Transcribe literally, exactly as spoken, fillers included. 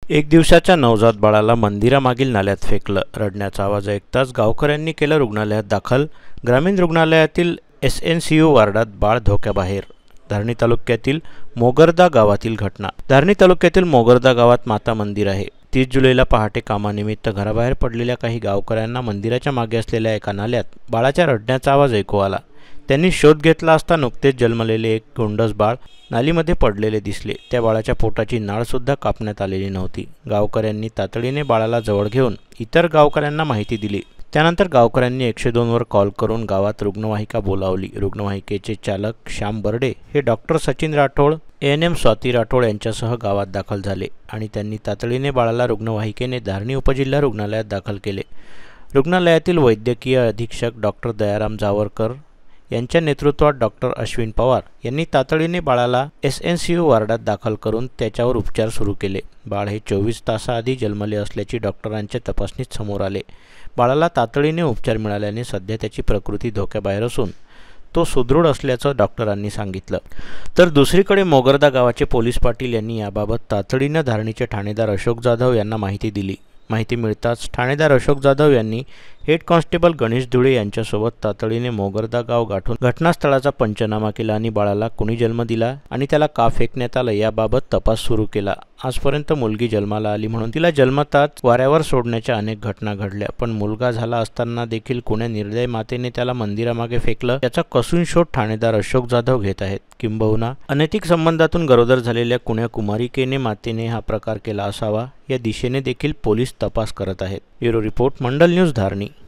एक दिवसाच्या नवजात बाळाला मंदिरामागील नाल्यात फेकलं. रडण्याचा आवाज ऐकताच गावकऱ्यांनी केलं रुग्णालयात दाखल. ग्रामीण रुग्णालयातील एस एन सी यू वार्डात बाळ धोक्याबाहेर. धारणी तालुक्यातील मोगरदा गावातील घटना. धारणी तालुक्यातील मोगरदा गावात माता मंदिर आहे. तीस जुलैला पहाटे कामानिमित्त घराबाहेर पडलेल्या काही गावकऱ्यांना मंदिराच्या मागे असलेल्या एका नाल्यात बाळाच्या रडण्याचा आवाज ऐकू आला. त्यांनी शोध घेतला असता नुकतेच जन्मलेले एक गोंडस बाळ नालीमध्ये पडलेले दिसले. त्या बाळाच्या पोटाची नाळसुद्धा कापण्यात आलेली नव्हती. गावकऱ्यांनी तातडीने बाळाला जवळ घेऊन इतर गावकऱ्यांना माहिती दिली. त्यानंतर गावकऱ्यांनी एकशे दोन वर कॉल करून गावात रुग्णवाहिका बोलावली. रुग्णवाहिकेचे चालक श्याम बर्डे हे doctor Sachin Rathod, A N M Swati Rathod यांच्यासह गावात दाखल झाले आणि त्यांनी तातडीने बाळाला रुग्णवाहिकेने धारणी उपजिल्हा रुग्णालयात दाखल केले. रुग्णालयातील वैद्यकीय अधीक्षक डॉक्टर दयाराम जावरकर यांच्या नेतृत्वात डॉक्टर अश्विन पवार यांनी तातडीने बाळाला एस एन सी यू वार्डात दाखल करून त्याच्यावर उपचार सुरू केले. बाळ हे चोवीस तासाआधी जन्मले असल्याची डॉक्टरांच्या तपासणीत समोर आले. बाळाला तातडीने उपचार मिळाल्याने सध्या त्याची प्रकृती धोक्याबाहेर असून तो सुदृढ असल्याचं डॉक्टरांनी सांगितलं. तर दुसरीकडे मोगरदा गावाचे पोलीस पाटील यांनी याबाबत तातडीनं धारणीचे ठाणेदार अशोक जाधव यांना माहिती दिली. माहिती मिळताच ठाणेदार अशोक जाधव यांनी हेड कॉन्स्टेबल गणेश धुळे यांच्यासोबत तातडीने मोगरदा गाव गाठून घटनास्थळाचा पंचनामा केला आणि बाळाला कुणी जन्म दिला आणि त्याला का फेकण्यात आलं याबाबत तपास सुरू केला. आजपर्यंत मुलगी जन्माला आली म्हणून तिला जन्मताच वाऱ्यावर सोडण्याच्या अनेक घटना घडल्या, पण मुलगा झाला असताना देखील कुण्या निर्दय मातेने त्याला मंदिरामागे फेकलं याचा कसून शोध ठाणेदार अशोक जाधव घेत आहेत. किंबहुना अनैतिक संबंधातून गरोदर झालेल्या कुण्या कुमारिकेने मातेने हा प्रकार केला असावा या दिशेने देखील पोलीस तपास करत आहेत. Bureau report, Mandal news, Dharni.